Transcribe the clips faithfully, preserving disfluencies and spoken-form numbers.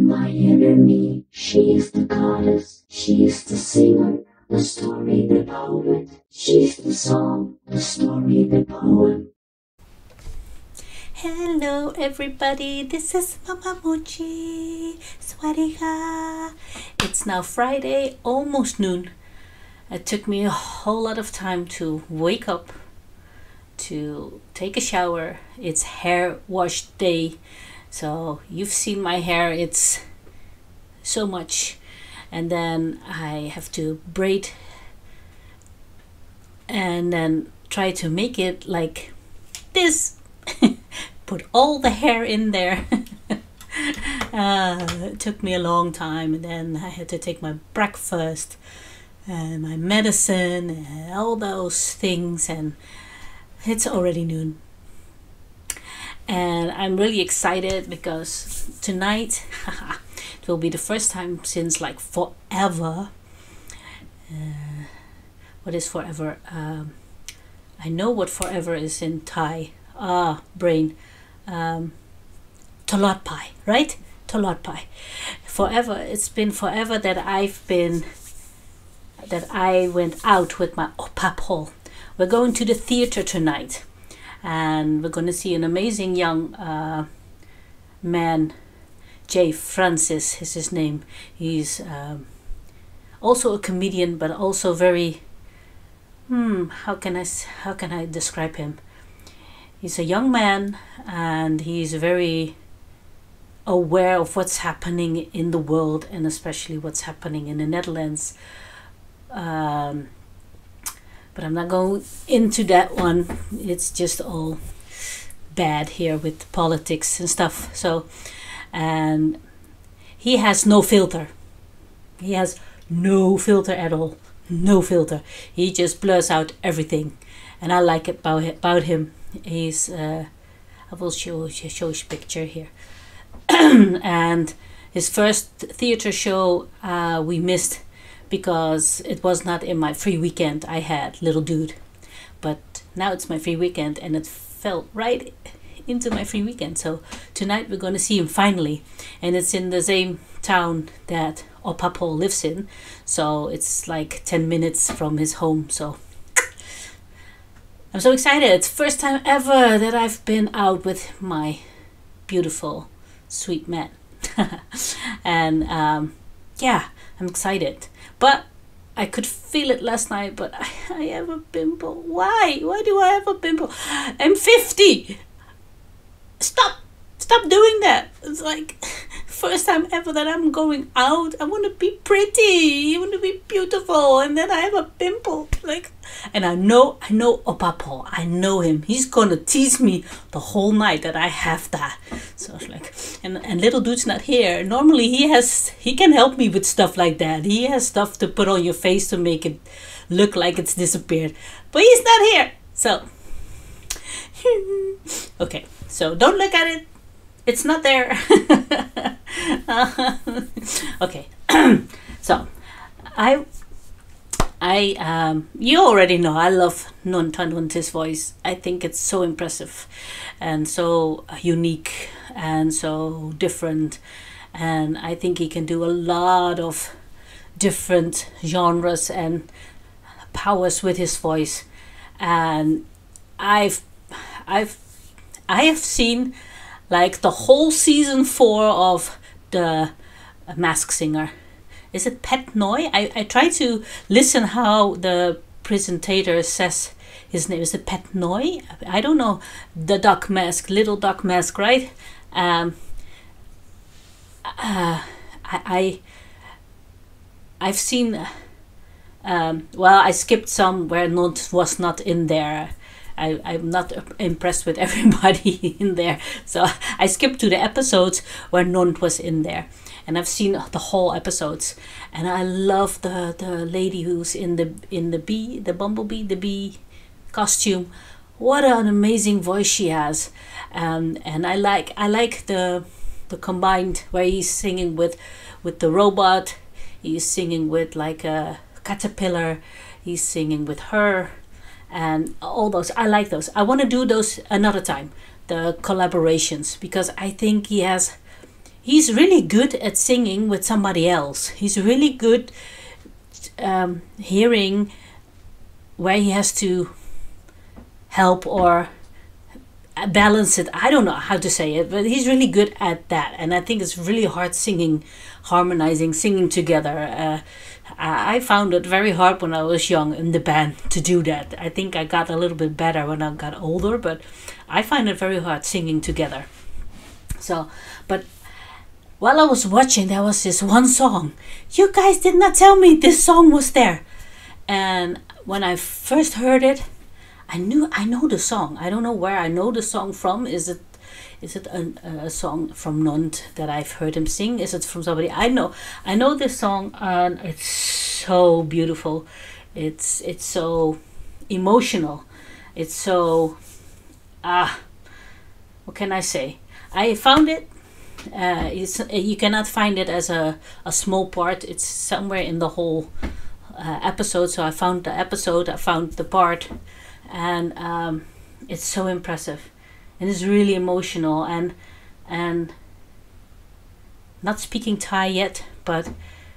my enemy. She is the goddess, she is the singer, the story, the poet. She's the song, the story, the poem. Hello everybody, this is Mama Mochi. Swadika. It's now Friday, almost noon. It took me a whole lot of time to wake up, to take a shower. It's hair wash day. So you've seen my hair, it's so much. And then I have to braid and then try to make it like this. Put all the hair in there. uh, it took me a long time, and then I had to take my breakfast and my medicine and all those things, and it's already noon. And I'm really excited because tonight it will be the first time since like forever. Uh, what is forever? Um, I know what forever is in Thai. Ah, brain. Um, Tolotpai, right? Tolotpai. Forever. It's been forever that I've been, that I went out with my opapol. We're going to the theater tonight, and we're going to see an amazing young uh, man. Jay Francis is his name. He's um, also a comedian, but also very. Hmm. How can I how can I describe him? He's a young man, and he's very aware of what's happening in the world, and especially what's happening in the Netherlands. Um, but I'm not going into that one. It's just all bad here with politics and stuff. So, and he has no filter. He has no filter at all. No filter. He just blurs out everything, and I like it about about him. He's uh, I will show show his picture here. And his first theater show uh, we missed because it was not in my free weekend I had, little dude. But now it's my free weekend, and it fell right into my free weekend. So tonight we're going to see him finally, and it's in the same town that Opapo lives in. So it's like ten minutes from his home. So I'm so excited. It's the first time ever that I've been out with my beautiful, sweet man. And um, yeah, I'm excited. But I could feel it last night, but I, I have a pimple. Why? Why do I have a pimple? I'm fifty. Stop. Stop doing that. It's like first time ever that I'm going out. I want to be pretty. I want to be beautiful, and then I have a pimple. Like, and I know, I know Opapo. I know him. He's gonna tease me the whole night that I have that. So it's like, and and little dude's not here. Normally he has, he can help me with stuff like that. He has stuff to put on your face to make it look like it's disappeared, but he's not here. So okay, so don't look at it. It's not there. uh, okay. So I I um you already know I love Non Tanwant's voice. I think it's so impressive and so unique and so different, and I think he can do a lot of different genres and powers with his voice. And I've I've I have seen like the whole season four of the Masked Singer. Is it Pat Noy? I, I try to listen how the presenter says his name. Is it Pat Noy? I don't know. The Duck Mask, Little Duck Mask, right? Um, uh, I, I I've seen. Um, well, I skipped some where Nont was not in there. I, I'm not impressed with everybody in there. So I skipped to the episodes where Nont was in there. And I've seen the whole episodes. And I love the, the lady who's in the in the bee, the bumblebee, the bee costume. What an amazing voice she has. Um, and I like I like the the combined where he's singing with with the robot. He's singing with like a caterpillar. He's singing with her. And all those, I like those. I want to do those another time, the collaborations, because I think he has he's really good at singing with somebody else. He's really good um, hearing where he has to help or balance it. I don't know how to say it, but he's really good at that. And I think it's really hard singing, harmonizing, singing together. Uh, I found it very hard when I was young in the band to do that. I think I got a little bit better when I got older, but I find it very hard singing together. So, but while I was watching, there was this one song. You guys did not tell me this song was there. And when I first heard it, I knew I know the song. I don't know where I know the song from. Is it is it a, a song from Nond that I've heard him sing? Is it from somebody I know? I know this song, and it's so beautiful. It's it's so emotional. It's so ah. What can I say? I found it. Uh, it's you cannot find it as a a small part. It's somewhere in the whole uh, episode. So I found the episode. I found the part. And um, it's so impressive, and it's really emotional, and and not speaking Thai yet, but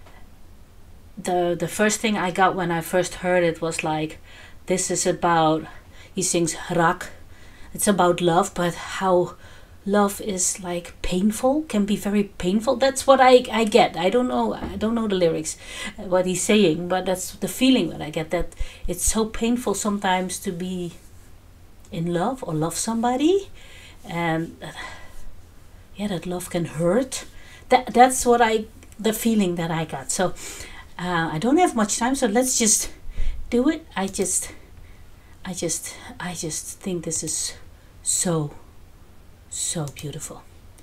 the the first thing I got when I first heard it was like, this is about, he sings rak, it's about love, but how love is like painful, can be very painful. That's what I, I get. I don't know I don't know the lyrics, uh, what he's saying, but that's the feeling that I get, that it's so painful sometimes to be in love or love somebody, and uh, yeah, that love can hurt. That that's what I the feeling that I got. So uh, I don't have much time, so let's just do it. I just I just I just think this is so so beautiful.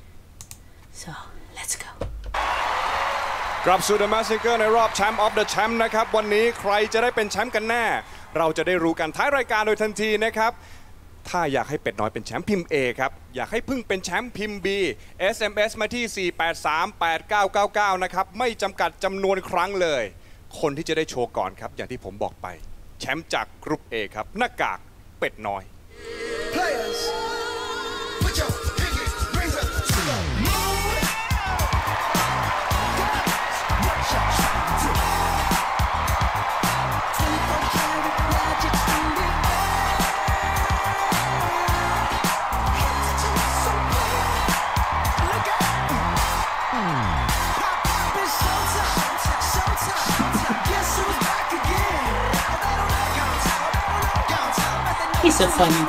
So let's go. กลับสู่ The Massacre ในรอบแชมป์ออฟเดอะแชมป์นะครับวันนี้ใครจะได้เป็นแชมป์กันแน่เราจะได้รู้กันท้ายรายการโดยทันทีนะครับถ้าอยากให้เป็ดน้อยเป็นแชมป์พิมพ์ A ครับอยากให้พึ่งเป็นแชมป์พิมพ์ B เอส เอ็ม เอส มาที่สี่ แปด สาม แปด เก้า เก้า เก้านะครับไม่จำกัดจำนวนครั้งเลยคนที่จะได้โชว์ก่อนครับอย่างที่ผมบอกไปแชมป์จากกรุ๊ป A ครับหน้ากากเป็ดน้อย Players put your pinky rings up to the moon what you trying to do twenty-four karat magic in the He's so funny.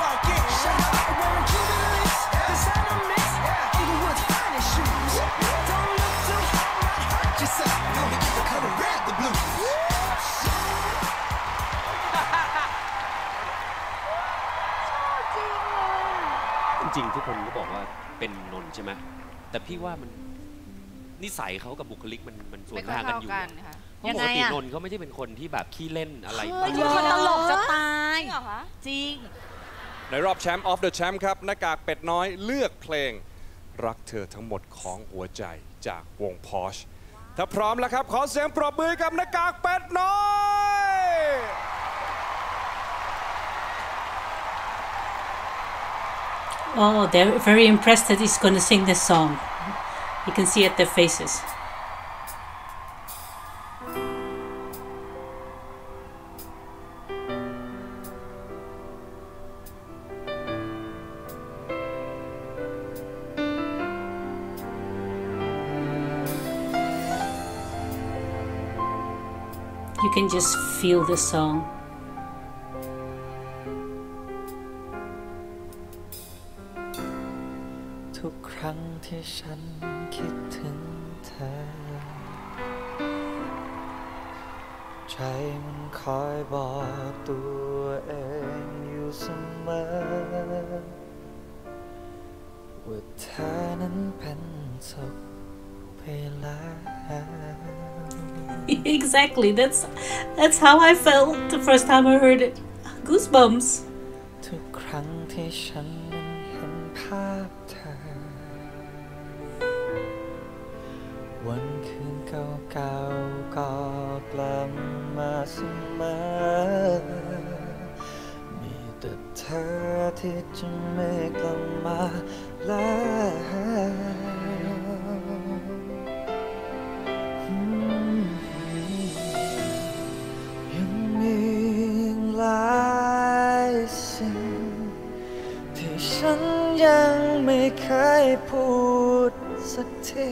จริงๆทุกคนก็บอกว่าเป็นนนท์ใช่ไหมแต่พี่ว่ามันนิสัยเขากับบุคลิกมันมันส่วนทางกันอยู่เพราะปกตินนท์เขาไม่ใช่เป็นคนที่แบบขี้เล่นอะไรเป็นคนตลกจะตายจริงในรอบแชมป์ออฟเดอะแชมป์ครับหน้ากากเป็ดน้อยเลือกเพลงรักเธอทั้งหมดของหัวใจจากวงพอชถ้าพร้อมแล้วครับขอเสียงปรบมือกับหน้ากากเป็ดน้อย Oh, they're very impressed that he's going to sing this song. You can see at their faces. You can just feel the song. Exactly, that's that's how I felt the first time I heard it. Goosebumps. ทุกครั้งที่ฉันเห็นภาพเธอวันคืนเก่าๆก็กลับมาเสมอมีแต่เธอที่จะไม่กลับมาแล้วพูดสักที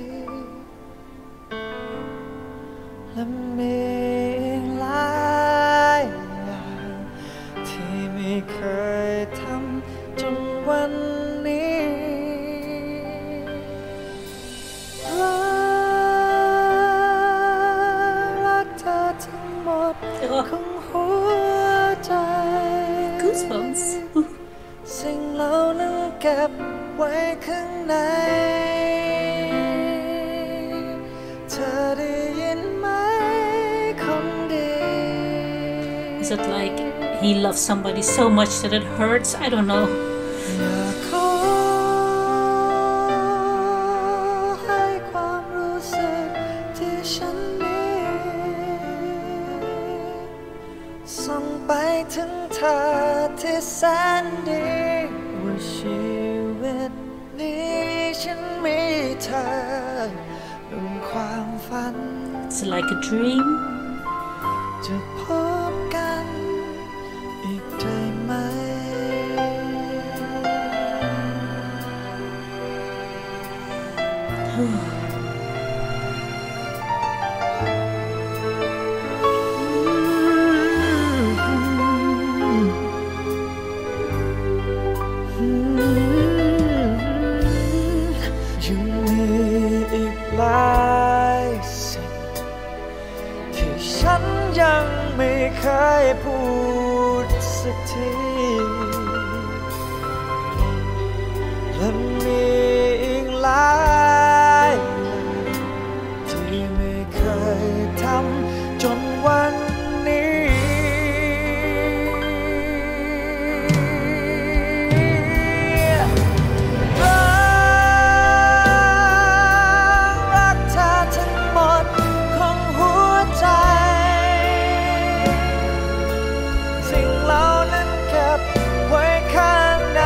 และมีหลายอย่างที่ไม่เคยทำจนวันนี้รักเธอทั้งหมดของหัวใจ Goosebumps สิ่งเหล่านั้นเก็บไว้ข้างในเธอได้ยินไหมคนดี Is it like he loves somebody so much that it hurts? I don't know. อยากขอให้ความรู้สึกที่ฉันมีส่งไปถึงเธอที่แสนดีว่าชีวิตนี้ฉันมีเธอเป็นความฝัน It's like a dream. จะพบกันอีกได้ไหมยังมีอีกหลายสิ่งที่ฉันยังไม่เคยพูดสักทีและมีอีกหลายที่ไม่เคยทำจนวันนี้รักเธอทั้งหมดของหัวใจสิ่งเหล่านั้นเก็บไว้ข้างใน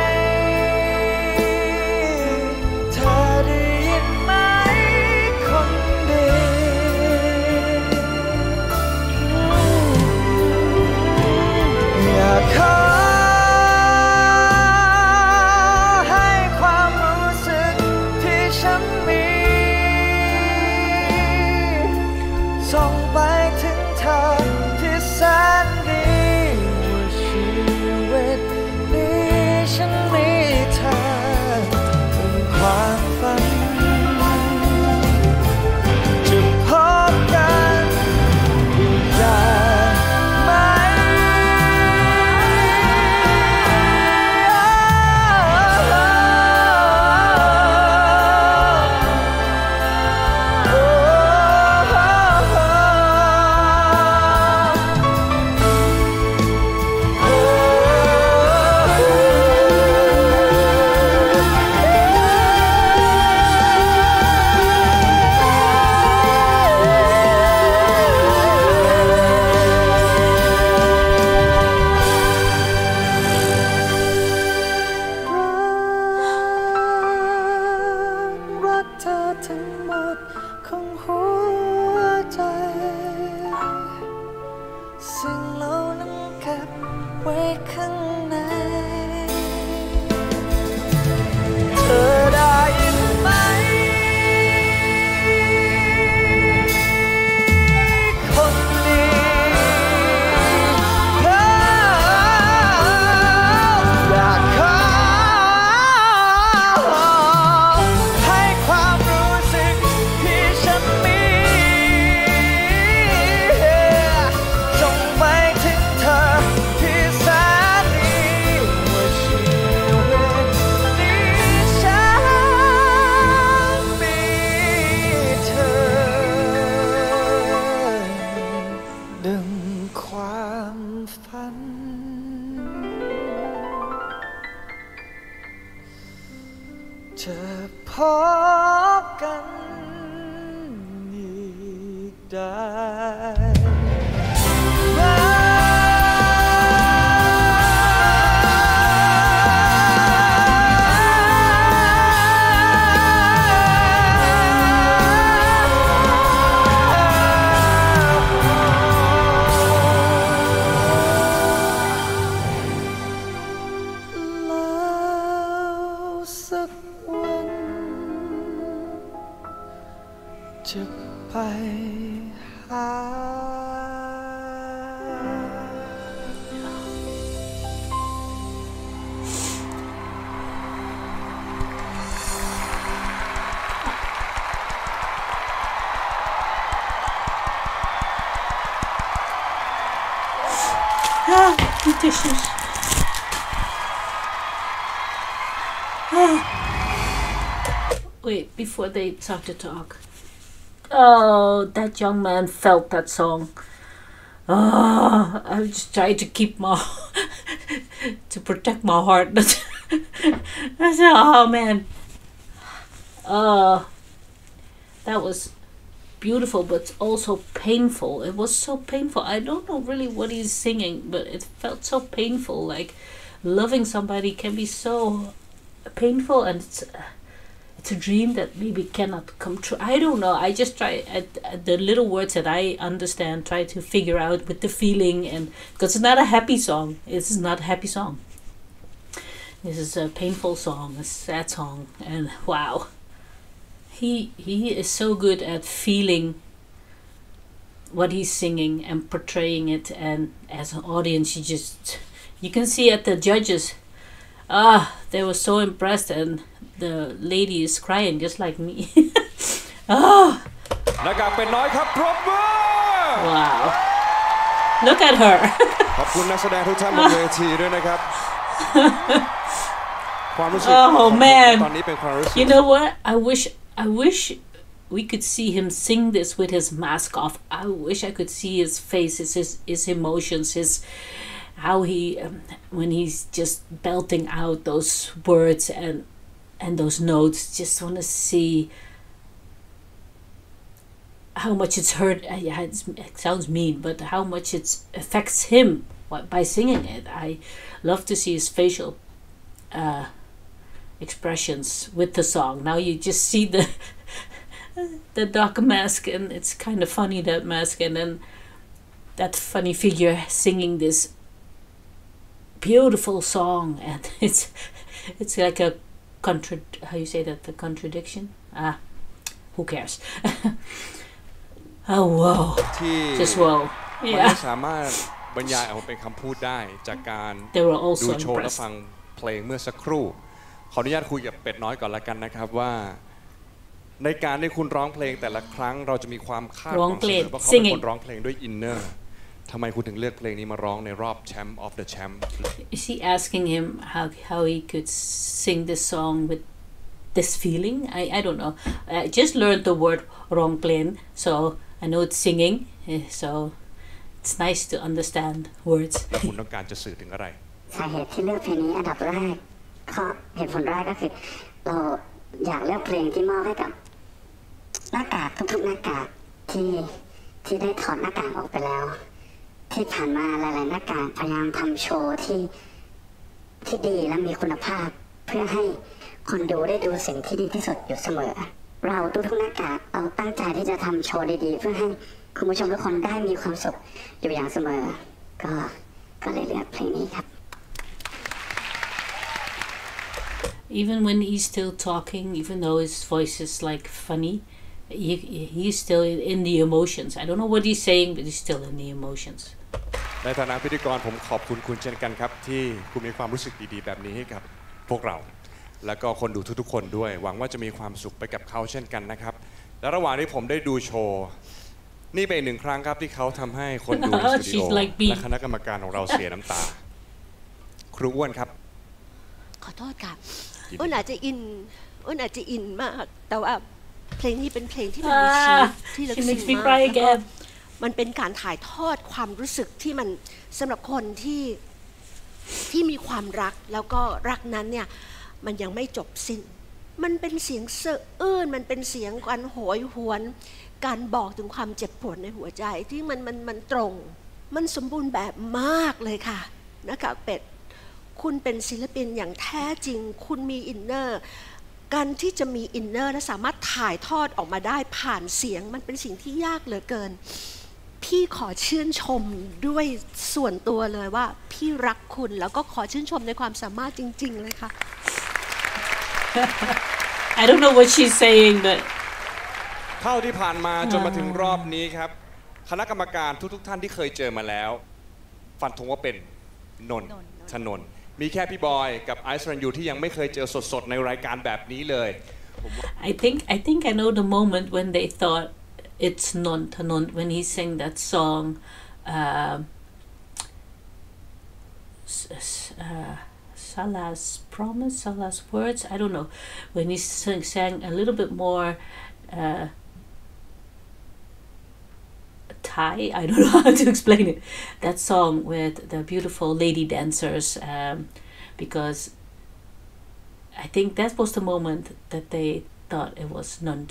เธอได้ยินไหมคนดีอยากขอให้ความรู้สึกที่ฉันมีส่งไปถึงเธอที่แสนดีว่าชีวิตนี้ฉันมีเธอเป็นความฝันจะพบกันอีกได้ไหมรักเธอทั้งหมดของหัวใจสิ่งเหล่านั้นเก็บไว้ข้างในเธอได้ยินไหมคนดีอยากขอให้ความรู้สึกที่ฉันมีส่งไปถึงเธอที่แสนดีว่าชีวิตนี้ฉันมีเธอดังความฝันจะพบกันอีกได้ไหม สักจะไปหา Ah, the dishes. Ah. Wait, before they start to talk. Oh, that young man felt that song. Oh, I was just trying to keep my to protect my heart. I said, oh man. Uh, that was beautiful, but also painful. It was so painful. I don't know really what he's singing, but it felt so painful. Like loving somebody can be so painful, and it's it's a dream that maybe cannot come true. I don't know. I just try at, at the little words that I understand, try to figure out with the feeling, and because it's not a happy song. This is not a happy song. This is a painful song, a sad song, and wow. He he is so good at feeling what he's singing and portraying it, and as an audience you just you can see at the judges, ah, they were so impressed, and the lady is crying just like me. Ah, นักการเป็นน้อยครับปรบมือ wow, look at her. ขอบคุณนักแสดงทุกท่านบนเวทีด้วยนะครับความรู้สึก Oh man, ตอนนี้เป็นความรู้สึก you know what, I wish I wish we could see him sing this with his mask off. I wish I could see his face, his his, his emotions, his how he um, when he's just belting out those words and and those notes. Just want to see how much it's hurt. Uh, yeah, it's, it sounds mean, but how much it affects him by singing it. I love to see his facial uh, expressions with the song. Now you just see the the dark mask, and it's kind of funny, that mask, and then that funny figure singing this beautiful song, and it's it's like a contra how you say that, the contradiction, ah, who cares. Oh wow, ที่ just wow, มัน yeah. ไม่สามารถบรรยายออกมาเป็นคำพูดได้จากการ They were also ดูโชว์และ impressed. ฟังเพลงเมื่อสักครู่ขออนุญาตคุยกับเป็ดน้อยก่อนละกันนะครับว่าในการที่คุณร้องเพลงแต่ละครั้งเราจะมีความคาดหวังเสมอว่าเขาเป็นคนร้องเพลงด้วยอินเนอร์ทำไมคุณถึงเลือกเพลงนี้มาร้องในรอบแชมป์ of the champ Is he asking him how how he could sing this song with this feeling? I I don't know. I just learned the word rongplen, so I know it's singing. So it's nice to understand words. คุณต้องการจะสื่อถึงอะไรสาเหตุที่เลือกเพลงนี้อันดับแรกข้อเหตุผลแรกก็คือเราอยากเลือกเพลงที่มอบให้กับหน้ากากทุกๆหน้ากากที่ที่ได้ถอดหน้ากากออกไปแล้วที่ผ่านมาหลายๆหน้ากากพยายามทำโชว์ที่ที่ดีและมีคุณภาพเพื่อให้คนดูได้ดูสิ่งที่ดีที่สุดอยู่เสมอเราทุกๆหน้ากากเราตั้งใจที่จะทำโชว์ดีๆเพื่อให้คุณผู้ชมทุกคนได้มีความสุขอยู่อย่างเสมอก็ก็เลยเลือกเพลงนี้ครับ Even when he's still talking, even though his voice is like funny, he, he's still in the emotions. I don't know what he's saying, but he's still in the emotions. ในฐานะพิธีกรผมขอบคุณคุณเช่นกันครับที่คุณมีความรู้สึกดีๆแบบนี้ให้กับพวกเราแล้วก็คนดูทุกๆคนด้วยหวังว่าจะมีความสุขไปกับเขาเช่นกันนะครับและระหว่างที่ผมได้ดูโชว์นี่เป็นหนึ่งครั้งครับที่เขาทำให้คนดูในสตูดิโอและคณะกรรมการของเราเสียน้ำตาครูอ้วนครับขอโทษค่ะอ้นอาจจะอินอ้นอาจจะอินมากแต่ว่าเพลงนี้เป็นเพลงที่มันมีชีวิตที่ลึกซึ้งมากแล้วก็มันเป็นการถ่ายทอดความรู้สึกที่มันสำหรับคนที่ที่มีความรักแล้วก็รักนั้นเนี่ยมันยังไม่จบสิ้นมันเป็นเสียงสะอื้นมันเป็นเสียงการโหยหวนการบอกถึงความเจ็บปวดในหัวใจที่มันมันมันตรงมันสมบูรณ์แบบมากเลยค่ะนะคะเป็ดคุณเป็นศิลปินอย่างแท้จริงคุณมีอินเนอร์การที่จะมีอินเนอร์และสามารถถ่ายทอดออกมาได้ผ่านเสียงมันเป็นสิ่งที่ยากเหลือเกินพี่ขอชื่นชมด้วยส่วนตัวเลยว่าพี่รักคุณแล้วก็ขอชื่นชมในความสามารถจริงๆเลยค่ะ I don't know what she's saying, but เท่าที่ผ่านมาจนมาถึงรอบนี้ครับคณะกรรมการทุกๆท่านที่เคยเจอมาแล้วฟันธงว่าเป็นนนทนนท์มีแค่พี่บอยกับไอซ์รันยูที่ยังไม่เคยเจอสดๆในรายการแบบนี้เลย I think I think I know the moment when they thought it's non tanon when he sang that song uh, uh, Salah's promise Salah's words I don't know when he sang, sang a little bit more uh, Thai I don't know how to explain it that song with the beautiful lady dancers um, because I think that was the moment that they thought it was Nund.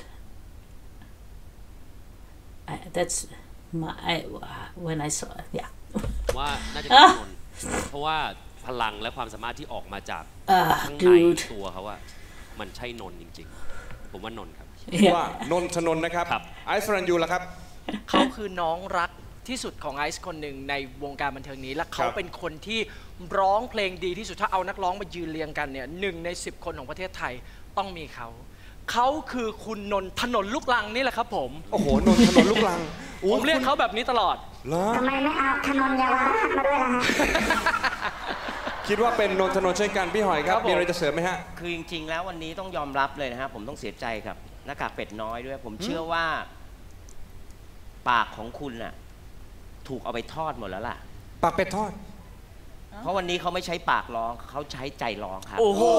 I, that's my I, when I saw it. Yeah. ว่าน่าจะเป็นนนท์เพราะว่าพลังและความสามารถที่ออกมาจากข้างในตัวเขาว่ามันใช่นนท์จริงๆผมว่านนท์ครับว่านนทนนท์นะครับไอซ์รันยูล่ะครับเขาคือน้องรักที่สุดของไอซ์คนหนึ่งในวงการบันเทิงนี้และเขาเป็นคนที่ร้องเพลงดีที่สุดถ้าเอานักร้องมายืนเรียงกันเนี่ยหนึ่งในสิบคนของประเทศไทยต้องมีเขาเขาคือคุณนนทนนท์ลูกลังนี่แหละครับผมโอ้โหนนทนนท์ลูกลังผมเรียกเขาแบบนี้ตลอดทำไมไม่เอาถนนเยาวราชมาด้วยล่ะคิดว่าเป็นนนทนนท์เช่นกันพี่หอยครับมีอะไรจะเสริมไหมฮะคือจริงๆแล้ววันนี้ต้องยอมรับเลยนะฮะผมต้องเสียใจกับหน้ากากเป็ดน้อยด้วยผมเชื่อว่าปากของคุณน่ะถูกเอาไปทอดหมดแล้วล่ะปากเป็ดทอดเพราะวันนี้เขาไม่ใช้ปากร้องเขาใช้ใจร้องครับโอ้โห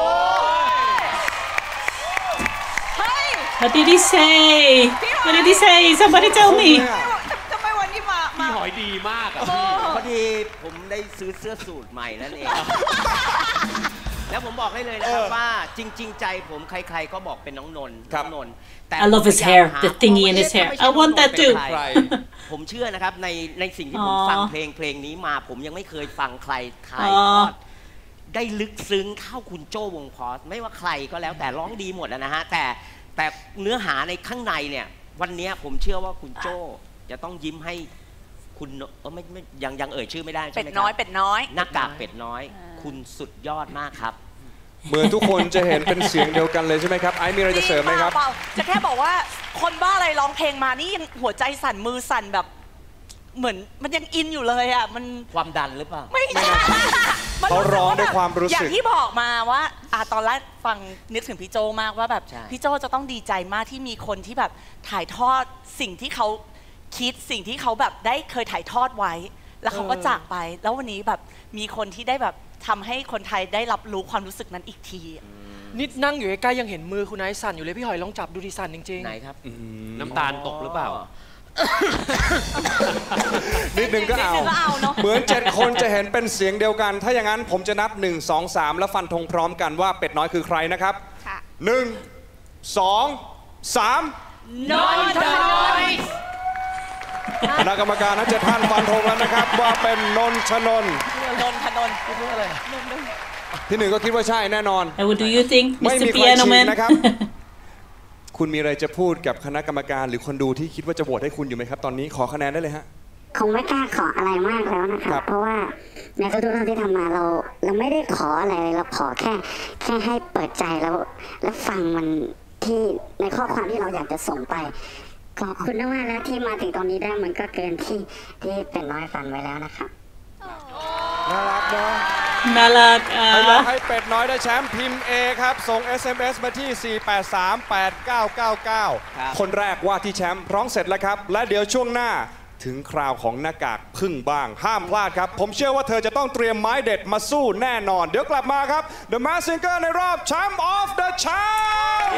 What did he say? What did he say? Somebody tell me. ทำไมวันนี้มาพี่หอยดีมากอ่ะพอดีผมได้ซื้อเสื้อสูทใหม่นั่นเองแล้วผมบอกให้เลยนะครับว่าจริงๆใจผมใครๆก็บอกเป็นน้องนนท์น้องนนท์แต่ I love his hair, the thingy in his hair. I want that too. ผมเชื่อนะครับในในสิ่งที่ผมฟังเพลงเพลงนี้มาผมยังไม่เคยฟังใครถ่ายทอดได้ลึกซึ้งเท่าคุณโจ้วงพอสไม่ว่าใครก็แล้วแต่ร้องดีหมดนะฮะแต่แต่เนื้อหาในข้างในเนี่ยวันนี้ผมเชื่อว่าคุณโจ้จะต้องยิ้มให้คุณเออไม่ไม่ยังยังเอ่ยชื่อไม่ได้ใช่ไหมครับเป็ดน้อยเป็ดน้อยหน้ากากเป็ดน้อยคุณสุดยอดมากครับเหมือนทุกคนจะเห็นเป็นเสียงเดียวกันเลยใช่ไหมครับไอ้มีอะไรจะเสริมไหมครับจะแค่บอกว่าคนบ้าอะไรร้องเพลงมานี่ยังหัวใจสั่นมือสั่นแบบเหมือนมันยังอินอยู่เลยอ่ะมันความดันหรือเปล่าไม่ใช่เขาร้องด้วยความรู้สึกอย่างที่บอกมาว่าอ่ะตอนแรกฟังนึกถึงพี่โจมากว่าแบบพี่โจจะต้องดีใจมากที่มีคนที่แบบถ่ายทอดสิ่งที่เขาคิดสิ่งที่เขาแบบได้เคยถ่ายทอดไว้แล้วเขาก็จากไปแล้ววันนี้แบบมีคนที่ได้แบบทำให้คนไทยได้รับรู้ความรู้สึกนั้นอีกทีนิดนั่งอยู่ใกล้ๆยังเห็นมือคุณไอซ์สั่นอยู่เลยพี่หอยลองจับดูดิสั่นจริงๆไหนครับน้ำตาลตกหรือเปล่านิดนึงก็เอาเหมือนเจ็ดคนจะเห็นเป็นเสียงเดียวกันถ้าอย่างนั้นผมจะนับหนึ่ง สอง สามแล้วฟันธงพร้อมกันว่าเป็ดน้อยคือใครนะครับหนึ่ง สอง สามนนทนนท์คณะกรรมการทั้งเจ็ดท่านฟันธงแล้วนะครับว่าเป็นนนทนนท์นนทนนท์คิดว่าอะไรที่หนึ่งก็คิดว่าใช่แน่นอน What do you think ไม่มีใครชี้นะครับคุณมีอะไรจะพูดกับคณะกรรมการหรือคนดูที่คิดว่าจะโหวตให้คุณอยู่ไหมครับตอนนี้ขอคะแนนได้เลยฮะคงไม่กล้าขออะไรมากแล้วนะครับเพราะว่าในทุกๆเรื่องที่ทำมาเราเราไม่ได้ขออะไรเราขอแค่แค่ให้เปิดใจแล้วแล้วฟังมันที่ในข้อความที่เราอยากจะส่งไปขอบคุณมากแล้วที่มาถึงตรงนี้ได้มันก็เกินที่ที่เป็นน้อยฝันไว้แล้วนะครับน่ารักเนาะน่ารักให้เราให้เป็ดน้อยได้แชมป์พิมพ์ A ครับส่ง เอส เอ็ม เอส มาที่ สี่ แปด สาม แปด เก้า เก้า เก้า คนแรกว่าที่แชมป์ร้องเสร็จแล้วครับและเดี๋ยวช่วงหน้าถึงคราวของหน้ากากพึ่งบ้างห้ามพลาดครับผมเชื่อว่าเธอจะต้องเตรียมไม้เด็ดมาสู้แน่นอนเดี๋ยวกลับมาครับ The Masked Singer ในรอบ Champ of the Champ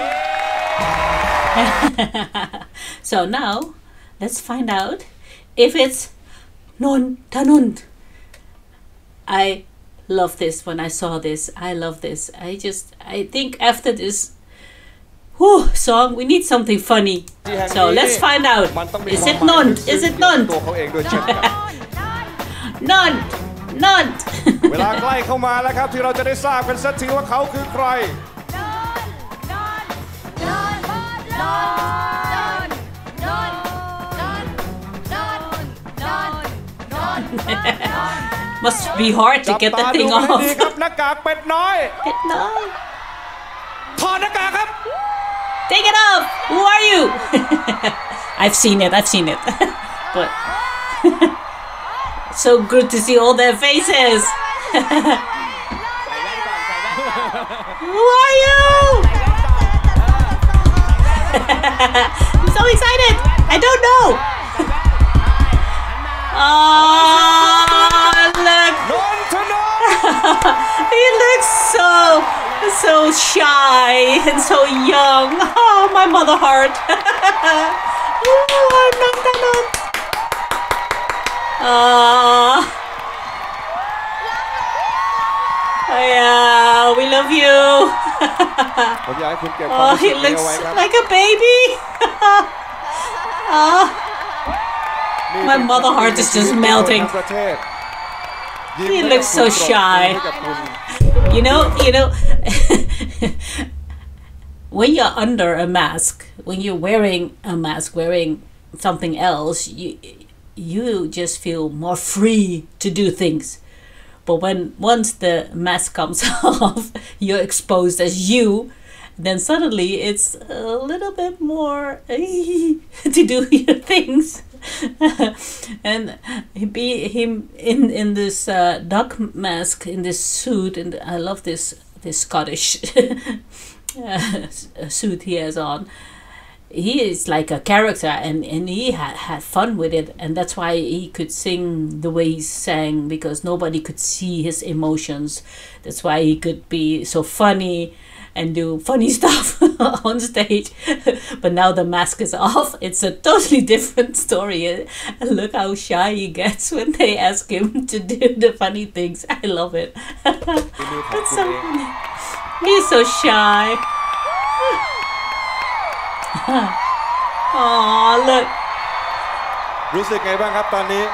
So now let's find out if it's Nontanund I love this when I saw this I love this I just I think after this whew, song we need something funny so let's find out is it Nund is it Nund ตัวเขาเองด้วยเช่นกัน Nund Nund เวลาใกล้เข้ามาแล้วครับที่เราจะได้ทราบกันสักทีว่าเขาคือใคร Must be hard to get the thing off ครับหน้ากากเป็ดน้อยเป็ดน้อยถอดหน้ากากครับ Take it off. Who are you? I've seen it. I've seen it. But so good to see all their faces. Who are you? I'm so excited. I don't know. Oh, look. He looks so, so shy and so young. Oh, my mother heart. Oh, knock that on. Oh. Yeah, we love you. Oh, he looks like a baby. Oh. My mother heart is just melting. He looks so shy. You know, you know, when you're under a mask, when you're wearing a mask, wearing something else, you you just feel more free to do things. But when once the mask comes off, you're exposed as you, then suddenly it's a little bit more to do your things. And be him in in this uh, duck mask, in this suit, and I love this this Scottish uh, suit he has on. He is like a character, and and he had had fun with it, and that's why he could sing the way he sang, because nobody could see his emotions. That's why he could be so funny and do funny stuff on stage. But now the mask is off, it's a totally different story. And look how shy he gets when they ask him to do the funny things. I love it. That's so funny. He's so shy. Oh, look. รู้สึกไงบ้างครับตอนนี้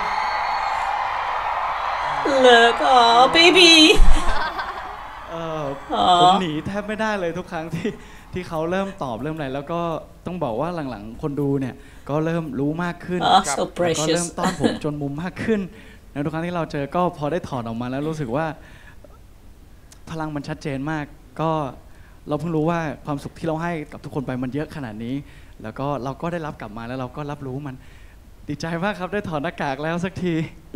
Look, oh baby. เออผมหนีแทบไม่ได้เลยทุกครั้งที่ที่เขาเริ่มตอบเริ่มอะไรแล้วก็ต้องบอกว่าหลังๆคนดูเนี่ยก็เริ่มรู้มากขึ้น Oh, so ก็เริ่ม precious. ต้อนผมจนมุมมากขึ้นแล้วทุกครั้งที่เราเจอก็พอได้ถอดออกมาแล้วรู้สึกว่าพลังมันชัดเจนมากก็เราเพิ่งรู้ว่าความสุขที่เราให้กับทุกคนไปมันเยอะขนาดนี้แล้วก็เราก็ได้รับกลับมาแล้วเราก็รับรู้มันดีใจมากครับได้ถอดหน้ากากแล้วสักที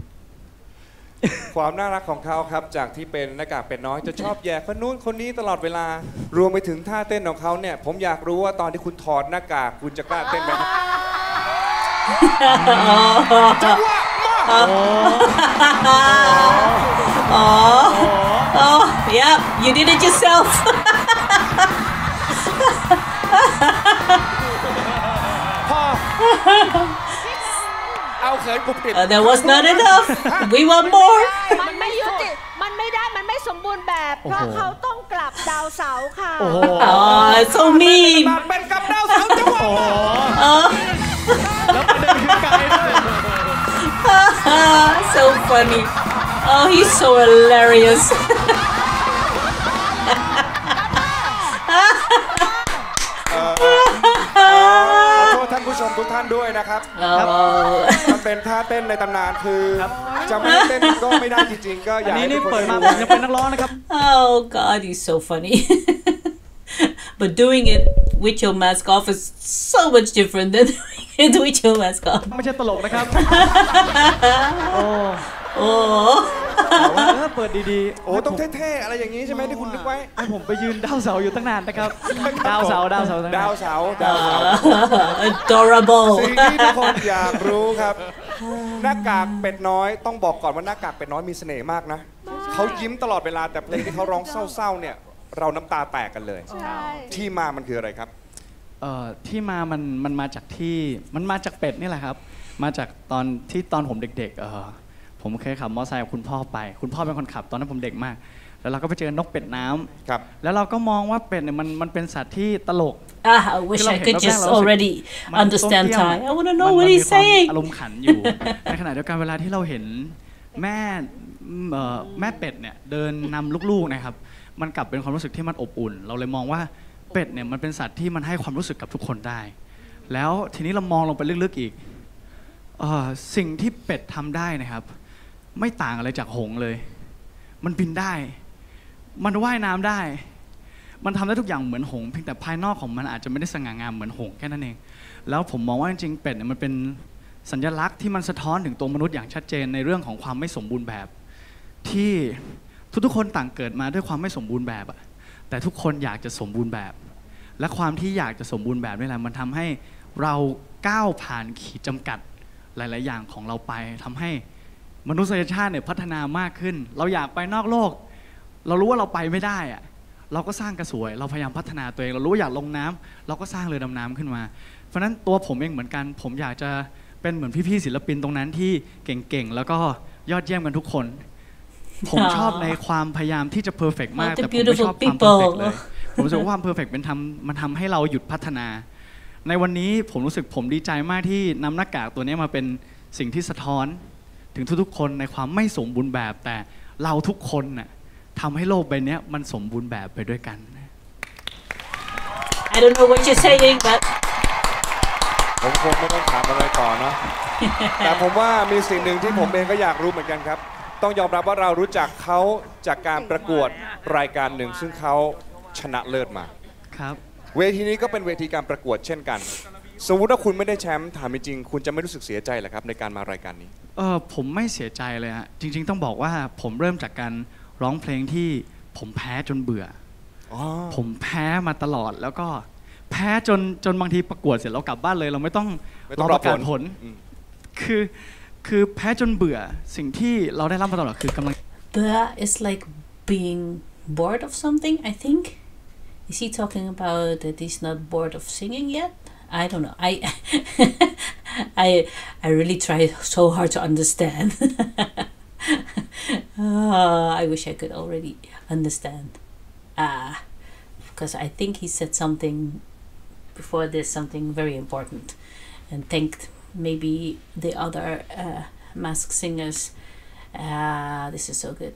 ความน่ารักของเขาครับจากที่เป็นหน้ากากเป็ดน้อยจะชอบแย่คนนู้นคนนี้ตลอดเวลารวมไปถึงท่าเต้นของเขาเนี่ยผมอยากรู้ว่าตอนที่คุณถอดหน้ากากคุณจะกล้าเต้นไหมครับจังหวะมา Oh, oh, yeah, you did it yourself. พ่อเอาเขินกุบกิบ Uh, that was not enough. We want more. มันไม่ยุติมันไม่ได้มันไม่สมบูรณ์แบบเพราะเขาต้องกลับดาวเสาร์ค่ะ Oh, so mean. เป็นกับดาวเสาร์จังหวะ Oh. แล้วประเด็นคือไกลด้วย So funny. Oh, he's so hilarious. ขอโทษท่านผู้ชมทุกท่านด้วยนะครับมันเป็นท่าเต้นในตำนานคือจะไม่เต้นก็ไม่ได้จริงๆก็อยากให้ทุกคนได้ดู Oh God, he's so funny. But doing it with your mask off is so much different than doing it with your mask on. ไม่ใช่ตลกนะครับ โอ้โอ้เปิดดีๆโอ้ต้องเท่ๆอะไรอย่างนี้ใช่ไหมที่คุณนึกไว้ให้ผมไปยืนดาวเสาอยู่ตั้งนานนะครับ ดาวเสาดาวเสาดาวเสาดาวเสา adorable สิ่งที่ทุกคนอยากรู้ครับหน้ากากเป็ดน้อยต้องบอกก่อนว่าหน้ากากเป็ดน้อยมีเสน่ห์มากนะเขายิ้มตลอดเวลาแต่เพลงที่เขาร้องเศร้าๆเนี่ยเราน้ำตาแตกกันเลยที่มามันคืออะไรครับเอ่อที่มามันมันมาจากที่มันมาจากเป็ดนี่แหละครับมาจากตอนที่ตอนผมเด็กๆเออผมเคยขับมอเตอร์ไซค์กับคุณพ่อไปคุณพ่อเป็นคนขับตอนนั้นผมเด็กมากแล้วเราก็ไปเจอนกเป็ดน้ำครับแล้วเราก็มองว่าเป็ดเนี่ยมันมันเป็นสัตว์ที่ตลก Ah, I wish I could just already understand Thai. I want to know what he's saying. อารมณ์ขันอยู่ในขณะเดียวกันเวลาที่เราเห็นแม่แม่เป็ดเนี่ยเดินนำลูกๆนะครับมันกลับเป็นความรู้สึกที่มันอบอุ่นเราเลยมองว่าเป็ดเนี่ยมันเป็นสัตว์ที่มันให้ความรู้สึกกับทุกคนได้แล้วทีนี้เรามองลงไปลึกๆอีกสิ่งที่เป็ดทำได้นะครับไม่ต่างอะไรจากหงส์เลยมันบินได้มันว่ายน้ำได้มันทำได้ทุกอย่างเหมือนหงส์เพียงแต่ภายนอกของมันอาจจะไม่ได้สง่างามเหมือนหงส์แค่นั้นเองแล้วผมมองว่าจริงๆเป็ดเนี่ยมันเป็นสัญลักษณ์ที่มันสะท้อนถึงตัวมนุษย์อย่างชัดเจนในเรื่องของความไม่สมบูรณ์แบบที่ทุกๆคนต่างเกิดมาด้วยความไม่สมบูรณ์แบบอะแต่ทุกคนอยากจะสมบูรณ์แบบและความที่อยากจะสมบูรณ์แบบนี่แหละมันทำให้เราก้าวผ่านขีดจำกัดหลายๆอย่างของเราไปทำให้มนุษยชาติเนี่ยพัฒนามากขึ้นเราอยากไปนอกโลกเรารู้ว่าเราไปไม่ได้อะเราก็สร้างกระสวยเราพยายามพัฒนาตัวเองเรารู้ว่าอยากลงน้ำเราก็สร้างเรือดำน้ำขึ้นมาเพราะฉะนั้นตัวผมเองเหมือนกันผมอยากจะเป็นเหมือนพี่ๆศิลปินตรงนั้นที่เก่งๆแล้วก็ยอดเยี่ยมกันทุกคนผมชอบในความพยายามที่จะเพอร์เฟกต์มากแต่ผมไม่ชอบความเพอร์เฟกต์เลยผมรู้สึกว่าความเพอร์เฟกต์เป็นทำมันทำให้เราหยุดพัฒนาในวันนี้ผมรู้สึกผมดีใจมากที่นำหน้ากากตัวนี้มาเป็นสิ่งที่สะท้อนถึงทุกๆคนในความไม่สมบูรณ์แบบแต่เราทุกคนน่ะทำให้โลกใบนี้มันสมบูรณ์แบบไปด้วยกัน I don't know what you're saying but ผมคงไม่ต้องถามอะไรต่อเนาะ แต่ผมว่ามีสิ่งหนึ่งที่ผมเองก็อยากรู้เหมือนกันครับต้องยอมรับว่าเรารู้จักเขาจากการประกวดรายการหนึ่งซึ่งเขาชนะเลิศมาครับเวทีนี้ก็เป็นเวทีการประกวดเช่นกันสมมติว่าคุณไม่ได้แชมป์ถามจริงคุณจะไม่รู้สึกเสียใจเหรอครับในการมารายการนี้เออผมไม่เสียใจเลยฮะจริงๆต้องบอกว่าผมเริ่มจากการร้องเพลงที่ผมแพ้จนเบื่อผมแพ้มาตลอดแล้วก็แพ้จนจนบางทีประกวดเสร็จเรากลับบ้านเลยเราไม่ต้องรอประกาศผลคือคือแพ้จนเบื่อสิ่งที่เราได้รับมาตลอดคือกำลังบื่อ is like being bored of something I think is he talking about that he's not bored of singing yet I don't know I I I really try so hard to understand uh, I wish I could already understand uh, because I think he said something before this something very important and thanked maybe the other uh, masked singers uh, this is so good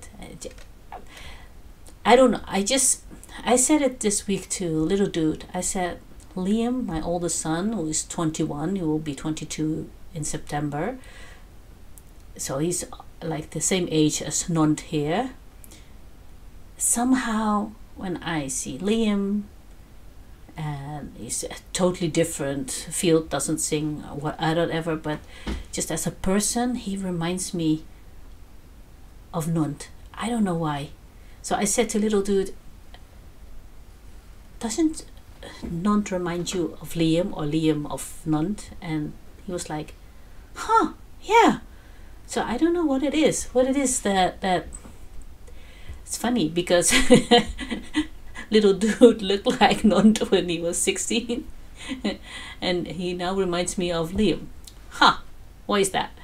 I don't know I just I said it this week to little dude I said Liam my oldest son who is twenty-one he will be twenty-two in September so he's like the same age as Nont here somehow when I see Liam and he's a totally different field doesn't sing what I don't ever but just as a person he reminds me of Nont I don't know why so I said to little dude doesn't Nont remind you of Liam or Liam of Nont and he was like huh yeah so I don't know what it is what it is that that it's funny because little dude looked like Nont when he was sixteen and he now reminds me of Liam huh what is that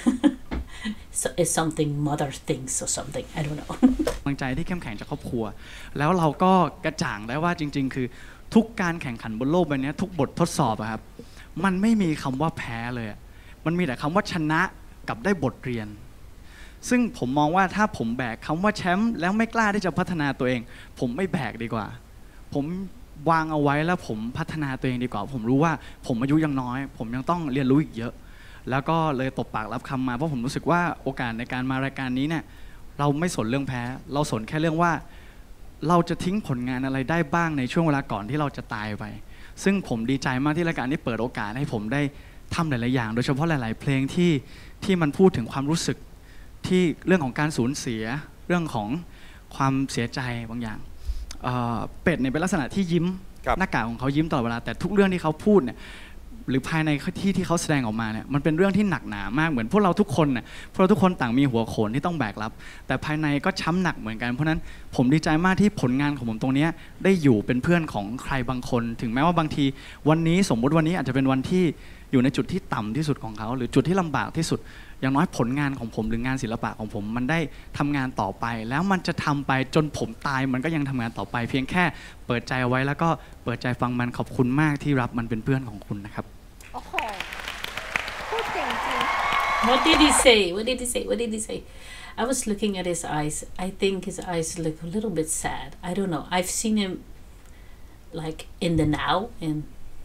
so it's something mother thinks or something I don't know กำลังใจที่เข้มแข็งจากครอบครัวแล้วเราก็กระจ่างได้ว่าจริงๆคือทุกการแข่งขันบนโลกใบนี้ทุกบททดสอบอะครับมันไม่มีคำว่าแพ้เลยมันมีแต่คำว่าชนะกับได้บทเรียนซึ่งผมมองว่าถ้าผมแบกคำว่าแชมป์แล้วไม่กล้าที่จะพัฒนาตัวเองผมไม่แบกดีกว่าผมวางเอาไว้แล้วผมพัฒนาตัวเองดีกว่าผมรู้ว่าผมอายุยังน้อยผมยังต้องเรียนรู้อีกเยอะแล้วก็เลยตบปากรับคำมาเพราะผมรู้สึกว่าโอกาสในการมารายการนี้เนี่ยเราไม่สนเรื่องแพ้เราสนแค่เรื่องว่าเราจะทิ้งผลงานอะไรได้บ้างในช่วงเวลาก่อนที่เราจะตายไปซึ่งผมดีใจมากที่รายการนี้เปิดโอกาสให้ผมได้ทำหลายๆอย่างโดยเฉพาะหลายๆเพลงที่ที่มันพูดถึงความรู้สึกที่เรื่องของการสูญเสียเรื่องของความเสียใจบางอย่างเป็ดเนี่ยเป็นลักษณะที่ยิ้มหน้ากากของเขายิ้มตลอดเวลาแต่ทุกเรื่องที่เขาพูดเนี่ยหรือภายในที่ที่เขาแสดงออกมาเนี่ยมันเป็นเรื่องที่หนักหนามากเหมือนพวกเราทุกคนเนี่ยพวกเราทุกคนต่างมีหัวโขนที่ต้องแบกรับแต่ภายในก็ช้ำหนักเหมือนกันเพราะนั้นผมดีใจมากที่ผลงานของผมตรงนี้ได้อยู่เป็นเพื่อนของใครบางคนถึงแม้ว่าบางทีวันนี้สมมุติวันนี้อาจจะเป็นวันที่อยู่ในจุดที่ต่ำที่สุดของเขาหรือจุดที่ลำบากที่สุดอย่างน้อยผลงานของผมหรืองานศิลปะของผมมันได้ทำงานต่อไปแล้วมันจะทำไปจนผมตายมันก็ยังทำงานต่อไปเพียงแค่เปิดใจเอาไว้แล้วก็เปิดใจฟังมันขอบคุณมากที่รับมันเป็นเพื่อนของคุณนะครับโอ้โหพูดเก่งจริง What did he say What did he say What did he say I was looking at his eyes I think his eyes look a little bit sad I don't know I've seen him like in the now and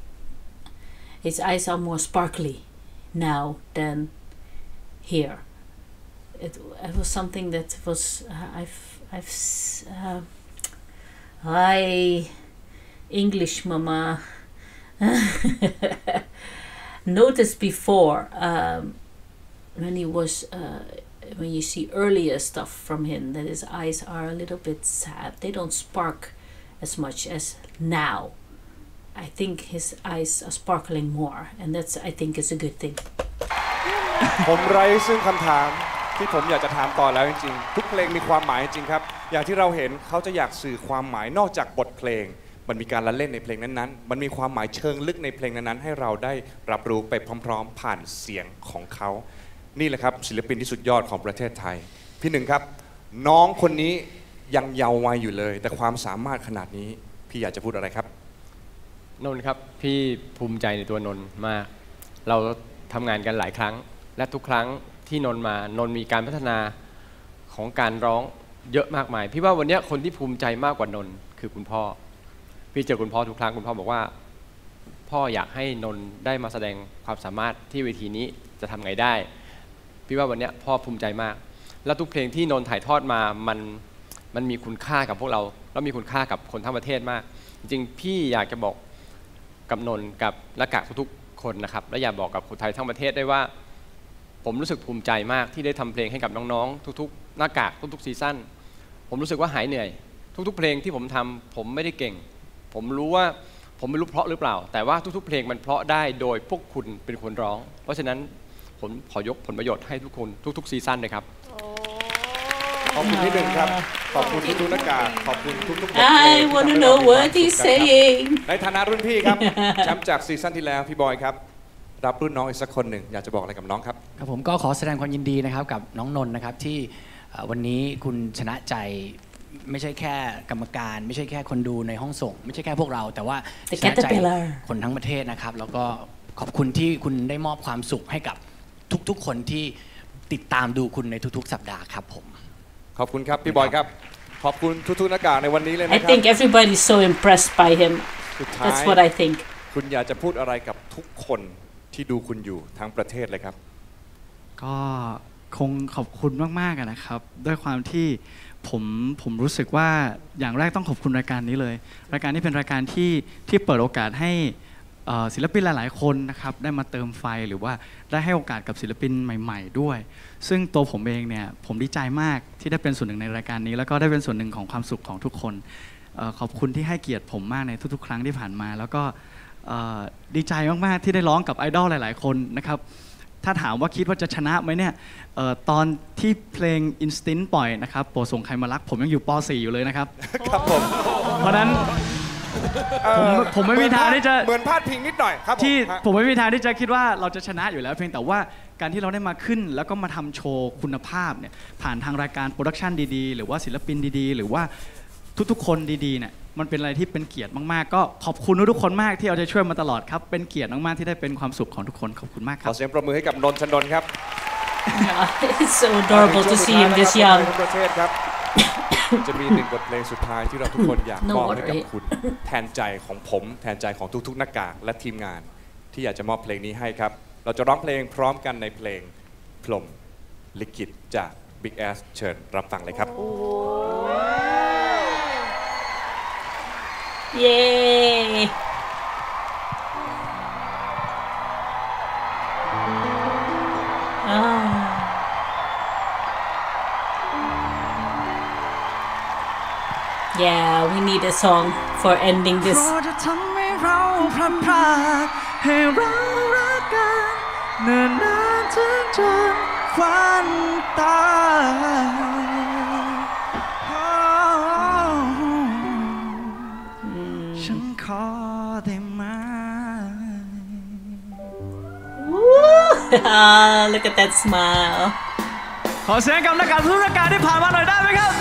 his eyes are more sparkly now than here it, it was something that was uh, I've I've uh, Hi, English mama. Noticed before um, when he was uh, when you see earlier stuff from him that his eyes are a little bit sad. They don't spark as much as now. I think his eyes are sparkling more, and that's I think is a good thing. ผมไร้ซึ่งคำถามที่ผมอยากจะถามต่อแล้วจริงๆทุกเพลงมีความหมายจริงครับอย่างที่เราเห็นเขาจะอยากสื่อความหมายนอกจากบทเพลงมันมีการละเล่นในเพลงนั้นๆมันมีความหมายเชิงลึกในเพลงนั้นๆให้เราได้รับรู้ไปพร้อมๆผ่านเสียงของเขานี่แหละครับศิลปินที่สุดยอดของประเทศไทยพี่หนึ่งครับน้องคนนี้ยังเยาว์วัยอยู่เลยแต่ความสามารถขนาดนี้พี่อยากจะพูดอะไรครับนนท์ครับพี่ภูมิใจในตัวนนท์มากเราทำงานกันหลายครั้งและทุกครั้งที่นนท์มานนท์มีการพัฒนาของการร้องเยอะมากมายพี่ว่าวันนี้คนที่ภูมิใจมากกว่านนท์คือคุณพ่อพี่เจอคุณพ่อทุกครั้งคุณพ่อบอกว่าพ่ออยากให้นนท์ได้มาแสดงความสามารถที่เวทีนี้จะทำไงได้พี่ว่าวันนี้พ่อภูมิใจมากแล้วทุกเพลงที่นนท์ถ่ายทอดมามันมันมีคุณค่ากับพวกเราแล้วมีคุณค่ากับคนทั้งประเทศมากจริงๆพี่อยากจะบอกกับนนท์กับและกับทุกๆคนนะครับและอยากบอกกับคนไทยทั้งประเทศได้ว่าผมรู้สึกภูมิใจมากที่ได้ทำเพลงให้กับน้องๆทุกๆหน้ากากทุกๆซีซั่นผมรู้สึกว่าหายเหนื่อยทุกๆเพลงที่ผมทำผมไม่ได้เก่งผมรู้ว่าผมไม่รู้เพราะหรือเปล่าแต่ว่าทุกๆเพลงมันเพราะได้โดยพวกคุณเป็นคนร้องเพราะฉะนั้นผมขอยกผลประโยชน์ให้ทุกคนทุกๆซีซั่นเลยครับขอบคุณที่หนึ่งครับขอบคุณทุกๆหน้ากากขอบคุณทุกๆ I wanna know what he's saying ในฐานะรุ่นพี่ครับแชมป์จากซีซั่นที่แล้วพี่บอยครับรับรุ่นน้องอีกสักคนหนึ่งอยากจะบอกอะไรกับน้องครับครับผมก็ขอแสดงความยินดีนะครับกับน้องนนท์นะครับที่วันนี้คุณชนะใจไม่ใช่แค่กรรมการไม่ใช่แค่คนดูในห้องส่งไม่ใช่แค่พวกเราแต่ว่าชนะใจคนทั้งประเทศนะครับแล้วก็ขอบคุณที่คุณได้มอบความสุขให้กับทุกๆคนที่ติดตามดูคุณในทุกๆสัปดาห์ครับผมขอบคุณครับพี่บอยครับขอบคุณทุกๆหน้ากากในวันนี้เลยนะครับ I think everybody is so impressed by him That's what I think คุณอยากจะพูดอะไรกับทุกคนที่ดูคุณอยู่ทั้งประเทศเลยครับก็คงขอบคุณมากๆนะครับด้วยความที่ผมผมรู้สึกว่าอย่างแรกต้องขอบคุณรายการนี้เลยรายการนี้เป็นรายการที่ที่เปิดโอกาสให้ศิลปินหลายๆคนนะครับได้มาเติมไฟหรือว่าได้ให้โอกาสกับศิลปินใหม่ๆด้วยซึ่งตัวผมเองเนี่ยผมดีใจมากที่ได้เป็นส่วนหนึ่งในรายการนี้แล้วก็ได้เป็นส่วนหนึ่งของความสุขของทุกคนขอบคุณที่ให้เกียรติผมมากในทุกๆครั้งที่ผ่านมาแล้วก็ดีใจมากๆที่ได้ร้องกับไอดอลหลายๆคนนะครับถ้าถามว่าคิดว่าจะชนะไหมเนี่ยตอนที่เพลง Instinct ปล่อยนะครับโปรดส่งใครมารักผมยังอยู่ป .สี่ อยู่เลยนะครับครับผมเพราะนั้นผมผมไม่มีทางที่จะเหมือนพลาดพิงนิดหน่อยครับที่ผมไม่มีทางที่จะคิดว่าเราจะชนะอยู่แล้วเพียงแต่ว่าการที่เราได้มาขึ้นแล้วก็มาทำโชว์คุณภาพเนี่ยผ่านทางรายการโปรดักชันดีๆหรือว่าศิลปินดีๆหรือว่าทุกๆคนดีๆเนี่ยมันเป็นอะไรที่เป็นเกียรติมากๆก็ขอบคุณทุกคนมากที่เอาใจช่วยมาตลอดครับเป็นเกียรติมากๆที่ได้เป็นความสุขของทุกคนขอบคุณมากครับขอเสียงปรบมือให้กับนนท์ชนนท์ครับ It's so adorable to see him this young ประเทศครับจะมีหนึ่งบทเพลงสุดท้ายที่เราทุกคนอยากมอบให้กับคุณแทนใจของผมแทนใจของทุกๆหน้ากากและทีมงานที่อยากจะมอบเพลงนี้ให้ครับเราจะร้องเพลงพร้อมกันในเพลงพรหมลิขิตจาก Big Ass เชิญรับฟังเลยครับเย้Yeah, we need a song for ending this. จะทำให้เราพลัดพรากให้เรารักกันเนิ่นนานถึงจนควันตาฉันขอได้ไหม Look at that smile. ขอเสียงกับนักการทุกนักการที่ผ่านมาหน่อยได้ไหมครับ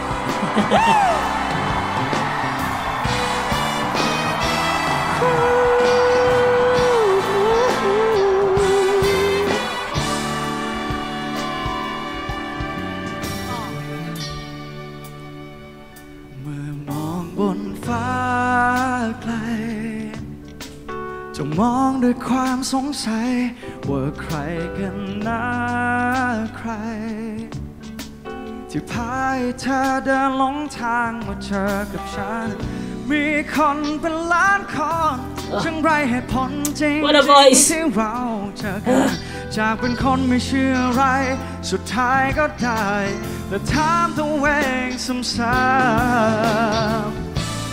เมื่อมองบนฟ้าไกลจะมองด้วยความสงสัยว่าใครกันนะใครที่พาให้เธอเดินหลงทางมาเจอกับฉันมีคนเป็นล้านคนช่างไรเหตุผลจริงที่เราเจอกันจากเป็นคนไม่เชื่ออะไรสุดท้ายก็ได้แต่ถามตัวเองซ้ำๆ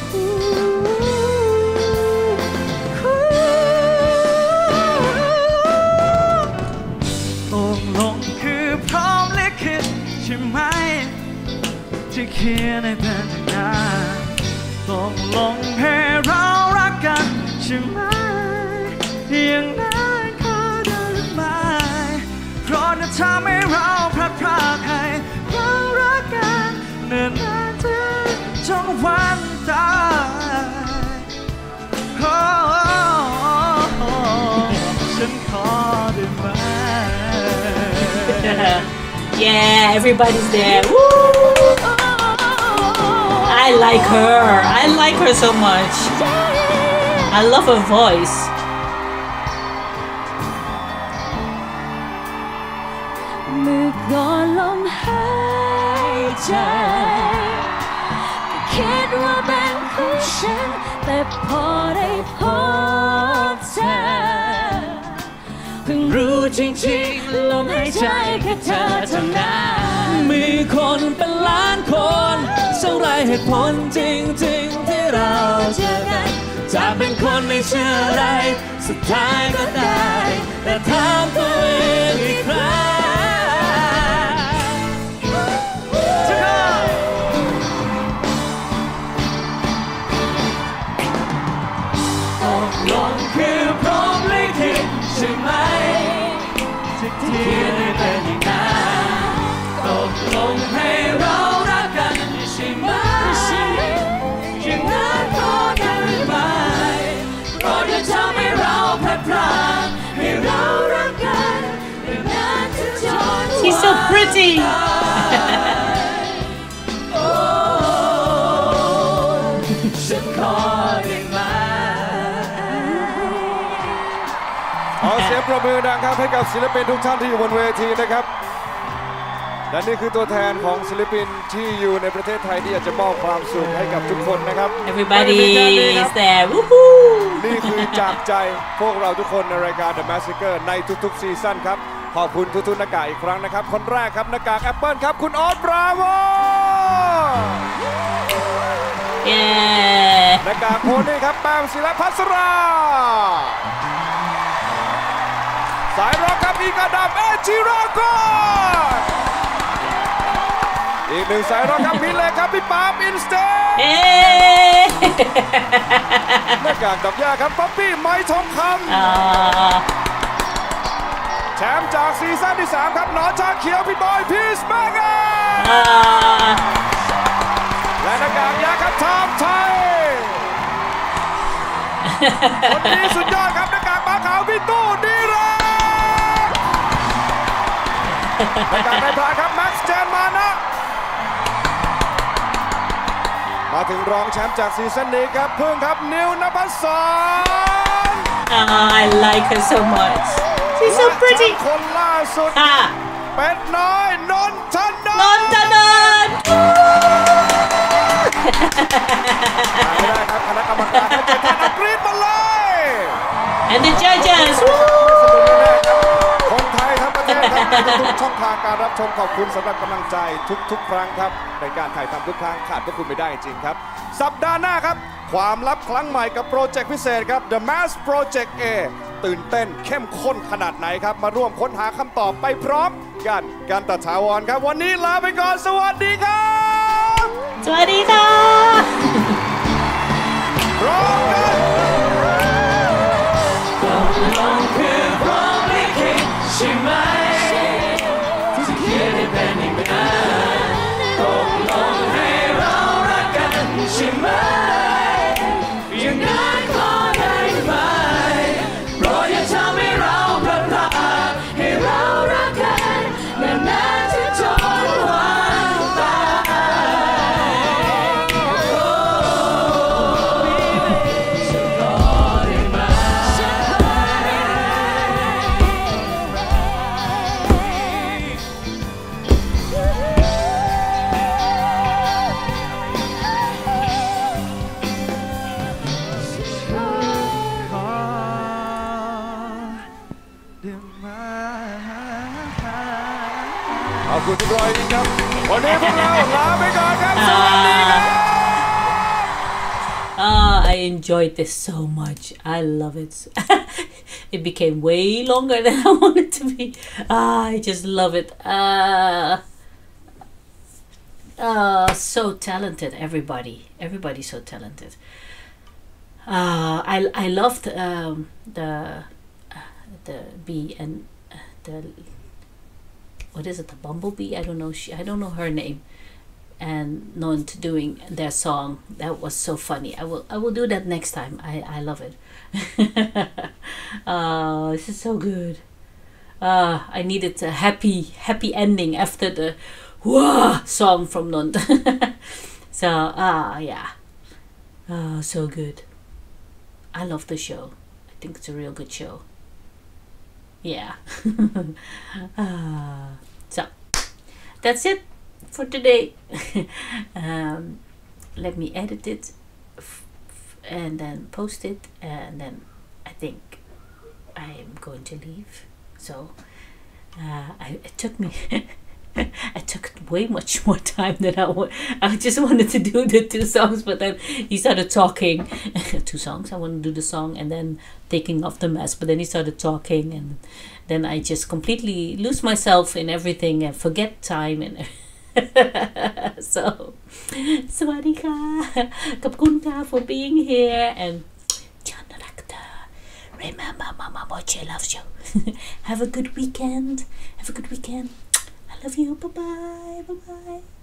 ตกลงคือพร้อมลิขิตใช่ไหมที่เขียนให้เป็นอย่างนั้นตกลงให้เรารักกันใช่ไหมอย่างนั้นก็ได้หรือไม่เพราะจะทำให้เราพลาดพลาดให้เรารักกันเนิ่นนานถึงจนวันตายฉันขอได้ไหม Yeah, everybody's there. Woo! I like her. I like her so much. I love her voice. รู้จริงๆลมหายใจแค่เธอเท่านั้นมีคนเป็นล้านคนสักไรเหตุผลจริงๆที่เราเจอกันจะเป็นคนไม่เชื่ออะไรสุดท้ายก็ได้แต่ถามตัวเองอีกครั้งตกลงคือพร้อมลิขิตใช่ไหมที่ได้เป็นอย่างนั้นตกลงให้เรารักกันใช่ไหมอย่างนั้นก็ได้ไหมเพราะจะทำให้เราพลาดพลาดให้เรารักกันนานถึงจน She's so pretty. ฉันขอได้ไหมขอเสียงปรบมือดังครับให้กับศิลปินทุกท่านที่อยู่บนเวทีนะครับและนี่คือตัวแทนของศิลปินที่อยู่ในประเทศไทยที่อยากจะมอบความสุขให้กับทุกคนนะครับ Everybody is there. Woohoo! นี่คือจากใจพวกเราทุกคนในรายการ The Massacre ในทุกๆซีซั่นครับขอบคุณทุกๆหน้ากากอีกครั้งนะครับคนแรกครับหน้ากากแอปเปิลครับคุณออสบราโว Yeah. หน้ากากโพนี่ครับแปมศิลพัสราสายร็อกครับอีกาดับเอจิโรโกอีกหนึ่งสายร็อกครับพี่เล็กครับพี่ปาล์มอินสเตย์หน้ากากดอกหญ้าครับป๊อปปี้ไม้ทองคำแชมป์จากซีซั่นที่สามครับหนอนชาเขียวพี่บอยพีซแมกาและหน้ากากยาครับทามไทยคนนี้สุดยอดครับหน้ากากปลาขาวพี่ตู้ดีรักหน้ากากในพลายครับแม็กซ์เจนมานะมาถึงรองแชมป์จากซีซั่นนี้ครับพึ่งครับนิวนภัสสร I like her so much. She's so pretty. คนล่าสุดเป็ดน้อยนนทนนนนทนนท์ไม่ได้ครับคณะกรรมการจะจัดการกรี๊ดมาเลย And the judges. คนไทยทั้งประเทศครับในทุกช่องทางการรับชมขอบคุณสำหรับกำลังใจทุกๆครั้งครับในการถ่ายทำทุกครั้งขาดพวกคุณไม่ได้จริงครับสัปดาห์หน้าครับความลับครั้งใหม่กับโปรเจกต์พิเศษครับ The Mask Project A ตื่นเต้นเข้มข้นขนาดไหนครับมาร่วมค้นหาคำตอบไปพร้อมกันกันตถาวรครับวันนี้ลาไปก่อนสวัสดีครับสวัสดีค่ะพร้อมกันตกลงคือพร้อมลิขิตใช่ไหมที่เขียนให้เป็นอย่างนั้นตกลงให้เรารักกันใช่ไหมอย่างนั้นขอได้ไหมโปรดอย่าทำให้เราพลาดพลาดให้เรารักกันนานๆที่จนวันตายขอบคุณทุกรอยครับวันนี้พวกเราลาไปก่อนครับสวัสดีครับ Ah, I enjoyed this so much. I love it. It became way longer than I wanted to be. Ah, I just love it. Uh, uh, so talented, everybody. Everybody's so talented. Uh, I I loved um, the uh, the bee and uh, the what is it? The bumblebee? I don't know. She I don't know her name. And Nont doing their song, that was so funny. I will I will do that next time. I I love it. Oh, this is so good. Uh, I needed a happy happy ending after the whoa song from Nont. So ah uh, yeah, oh, so good. I love the show. I think it's a real good show. Yeah. uh, so that's it for today. um, let me edit it and then post it, and then I think I'm going to leave. So uh, I, it took me I took way much more time than I would. I just wanted to do the two songs, but then he started talking. Two songs. I wanted to do the song and then taking off the mask, but then he started talking, and then I just completely lose myself in everything and forget time and so สวัสดีค่ะขอบคุณค่ะ for being here and John Doctor remember Mama Boche loves you. Have a good weekend. Have a good weekend. I love you. Bye bye. Bye bye.